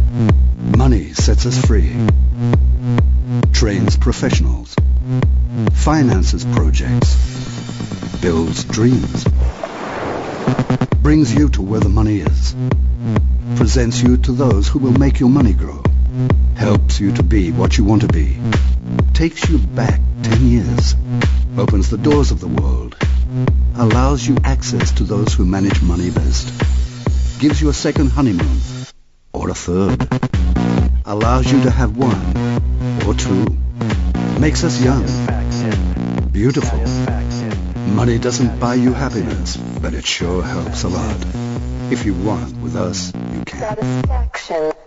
Money sets us free, trains professionals, finances projects, builds dreams, brings you to where the money is, presents you to those who will make your money grow, helps you to be what you want to be, takes you back 10 years, opens the doors of the world, allows you access to those who manage money best, gives you a second honeymoon, or a third, allows you to have one or two, makes us young, beautiful. Money doesn't buy you happiness, but it sure helps a lot. If you want with us, you can. Satisfaction.